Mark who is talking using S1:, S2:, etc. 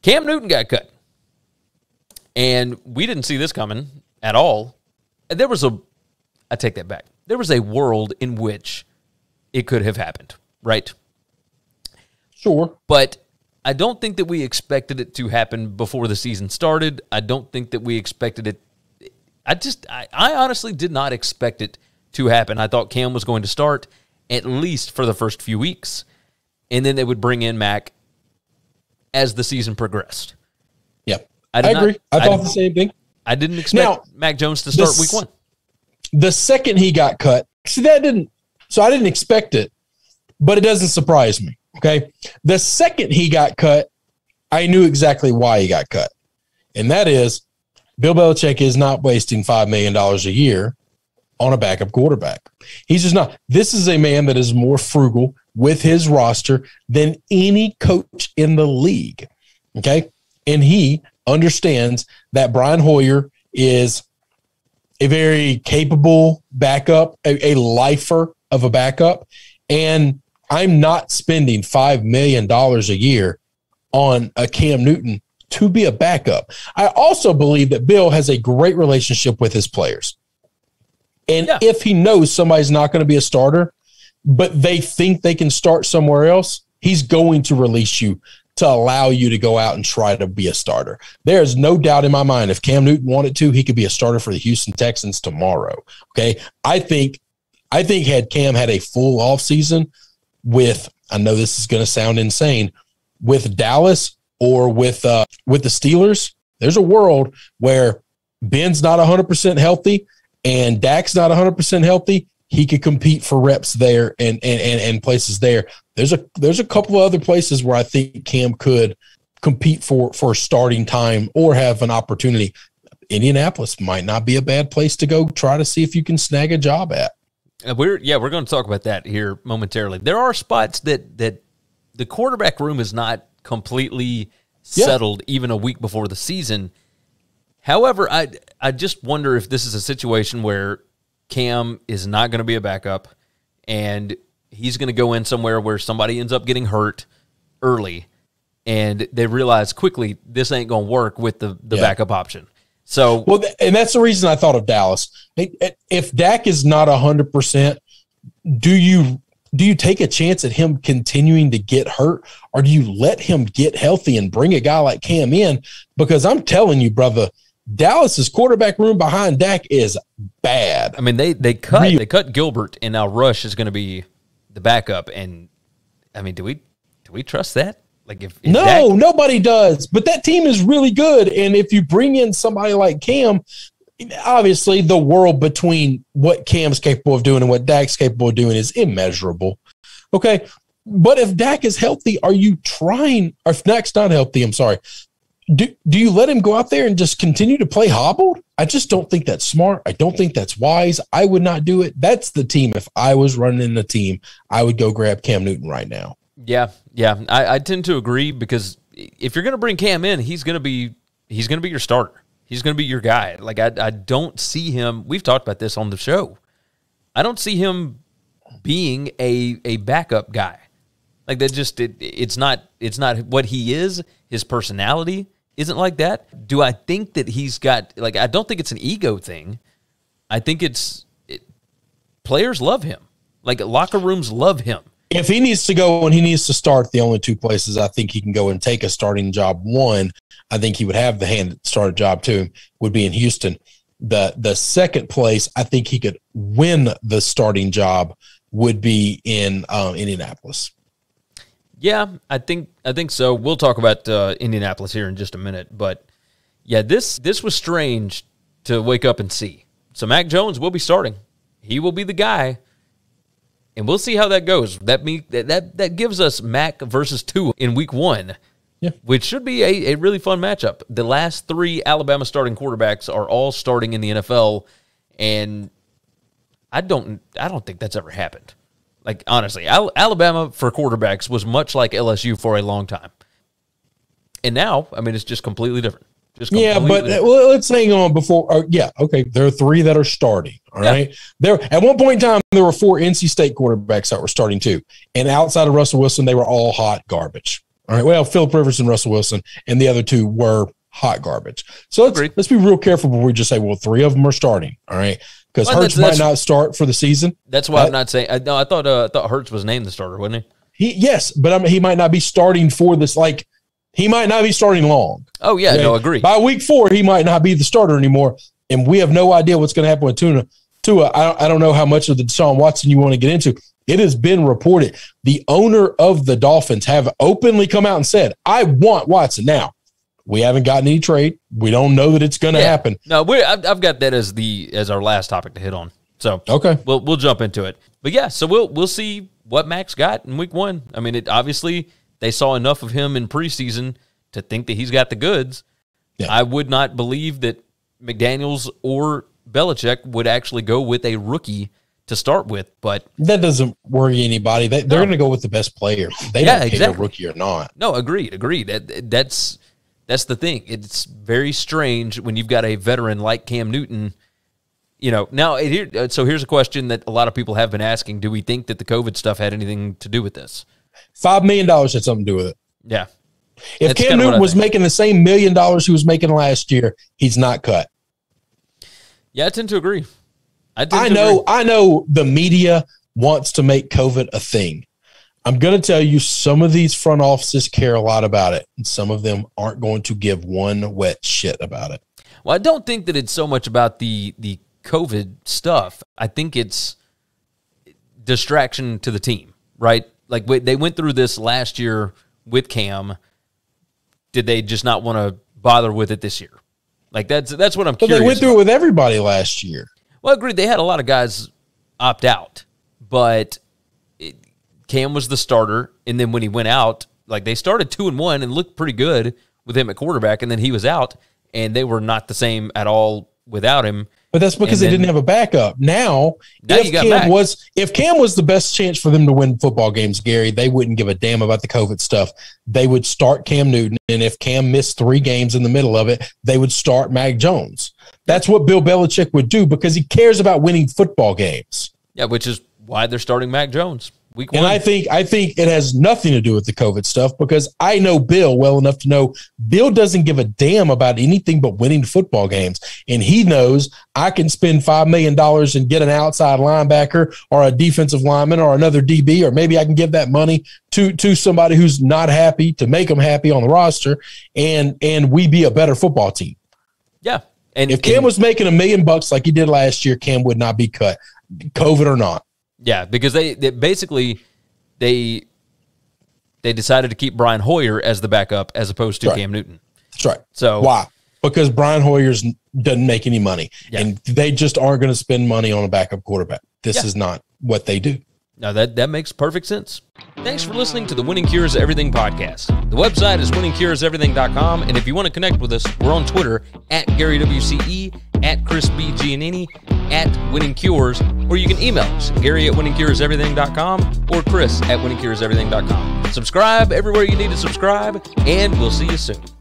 S1: Cam Newton got cut. And we didn't see this coming at all. I take that back. There was a world in which it could have happened, right?
S2: Sure.
S1: But I don't think that we expected it to happen before the season started. I don't think that we expected it. I honestly did not expect it to happen. I thought Cam was going to start at least for the first few weeks, and then they would bring in Mac as the season progressed.
S2: Yep. I agree. I thought the same thing.
S1: I didn't expect Mac Jones to start week 1.
S2: The second he got cut, I didn't expect it, but it doesn't surprise me. Okay. The second he got cut, I knew exactly why he got cut. And that is Bill Belichick is not wasting $5 million a year on a backup quarterback. He's just not. This is a man that is more frugal with his roster than any coach in the league. Okay. And he understands that Brian Hoyer is a very capable backup, a lifer of a backup. And I'm not spending $5 million a year on a Cam Newton to be a backup. I also believe that Bill has a great relationship with his players. And if he knows somebody's not going to be a starter, but they think they can start somewhere else, he's going to release you to allow you to go out and try to be a starter. There is no doubt in my mind, if Cam Newton wanted to, he could be a starter for the Houston Texans tomorrow. Okay. I think had Cam had a full offseason with, I know this is going to sound insane, with Dallas or with the Steelers, there's a world where Ben's not 100% healthy and Dak's not 100% healthy. He could compete for reps there and places there. There's a couple of other places where I think Cam could compete for starting time or have an opportunity. Indianapolis might not be a bad place to go try to see if you can snag a job at.
S1: We're going to talk about that here momentarily. There are spots that the quarterback room is not completely settled even a week before the season. However, I just wonder if this is a situation where Cam is not going to be a backup and he's going to go in somewhere where somebody ends up getting hurt early and they realize quickly this ain't going to work with the backup option. So,
S2: and that's the reason I thought of Dallas. If Dak is not 100%, do you take a chance at him continuing to get hurt, or do you let him get healthy and bring a guy like Cam in? Because I'm telling you, brother, Dallas's quarterback room behind Dak is bad.
S1: I mean, they cut Gilbert, and now Rush is going to be the backup. And I mean, do we trust that? Like if
S2: nobody does. But that team is really good, and if you bring in somebody like Cam, obviously the world between what Cam's capable of doing and what Dak's capable of doing is immeasurable. Okay, but if Dak is healthy, are you trying? Or if Dak's not healthy, I'm sorry. Do you let him go out there and just continue to play hobbled? I just don't think that's smart. I don't think that's wise. I would not do it. That's the team. If I was running the team, I would go grab Cam Newton right now.
S1: Yeah. I tend to agree because if you're going to bring Cam in, he's going to be your starter. He's going to be your guy. Like I don't see him. We've talked about this on the show. I don't see him being a backup guy. Like that just it's not what he is. His personality isn't like that. Do I think that he's got I don't think it's an ego thing. I think players love him. Like locker rooms love him.
S2: If he needs to go and he needs to start, the only two places I think he can go and take a starting job, one, I think he would have the hand that start a job to him, would be in Houston. The second place I think he could win the starting job would be in Indianapolis.
S1: Yeah, I think so. We'll talk about Indianapolis here in just a minute. But, yeah, this was strange to wake up and see. So Mac Jones will be starting. He will be the guy. And we'll see how that goes. That gives us Mac versus Tua in week 1, which should be a really fun matchup. The last 3 Alabama starting quarterbacks are all starting in the NFL, and I don't think that's ever happened. Like, honestly, Alabama for quarterbacks was much like LSU for a long time. And now, I mean, it's just completely different.
S2: Let's hang on before. Okay. There are 3 that are starting. All right. There at one point in time, there were 4 NC State quarterbacks that were starting too. And outside of Russell Wilson, they were all hot garbage. All right. Well, Phillip Rivers and Russell Wilson, and the other two were hot garbage. So let's be real careful before we just say, well, three of them are starting. All right. Because Hurts might not start for the season.
S1: That's why I'm not saying. No, I thought Hurts was named the starter, wasn't
S2: he? Yes, but he might not be starting for this. Like, he might not be starting long.
S1: Oh yeah, okay? No, agree.
S2: By week 4, he might not be the starter anymore, and we have no idea what's going to happen with Tua. I don't know how much of the Deshaun Watson you want to get into. It has been reported the owner of the Dolphins have openly come out and said, "I want Watson." Now, we haven't gotten any trade. We don't know that it's going to happen.
S1: No, I've got that as our last topic to hit on. So
S2: okay,
S1: we'll jump into it. But yeah, so we'll see what Max got in week 1. I mean, obviously they saw enough of him in preseason to think that he's got the goods. Yeah. I would not believe that McDaniels or Belichick would actually go with a rookie to start with, but
S2: that doesn't worry anybody. They're going to go with the best player. They don't care a rookie or not.
S1: No, agreed. That's the thing. It's very strange when you've got a veteran like Cam Newton. Now here's a question that a lot of people have been asking: do we think that the COVID stuff had anything to do with this?
S2: $5 million had something to do with it.
S1: Yeah.
S2: If Cam Newton was making the same $1 million he was making last year, he's not cut.
S1: Yeah, I tend to agree.
S2: I know the media wants to make COVID a thing. I'm going to tell you, some of these front offices care a lot about it, and some of them aren't going to give one wet shit about it.
S1: Well, I don't think that it's so much about the COVID stuff. I think it's distraction to the team, right? Like, they went through this last year with Cam. Did they just not want to bother with it this year? Like, that's what I'm curious
S2: about. They went through it with everybody last year.
S1: Well, agreed. They had a lot of guys opt out, but Cam was the starter, and then when he went out, like, they started 2-1 and looked pretty good with him at quarterback, and then he was out, and they were not the same at all without him.
S2: But that's because they didn't have a backup. Now if Cam was the best chance for them to win football games, Gary, they wouldn't give a damn about the COVID stuff. They would start Cam Newton, and if Cam missed 3 games in the middle of it, they would start Mac Jones. That's what Bill Belichick would do because he cares about winning football games.
S1: Yeah, which is why they're starting Mac Jones week 1.
S2: And I think it has nothing to do with the COVID stuff because I know Bill well enough to know Bill doesn't give a damn about anything but winning football games. And he knows I can spend $5 million and get an outside linebacker or a defensive lineman or another DB, or maybe I can give that money to somebody who's not happy to make them happy on the roster, and we be a better football team.
S1: Yeah.
S2: And if Cam was making $1 million like he did last year, Cam would not be cut, COVID or not.
S1: Yeah, because they basically decided to keep Brian Hoyer as the backup as opposed to Cam Newton.
S2: That's right.
S1: So
S2: why? Because Brian Hoyer doesn't make any money, and they just aren't going to spend money on a backup quarterback. This is not what they do.
S1: No, that makes perfect sense. Thanks for listening to the Winning Cures Everything podcast. The website is winningcureseverything.com, and if you want to connect with us, we're on Twitter at GaryWCE, at Chris B. Giannini, at Winning Cures, or you can email us, Gary at winningcureseverything.com or Chris at winningcureseverything.com. Subscribe everywhere you need to subscribe, and we'll see you soon.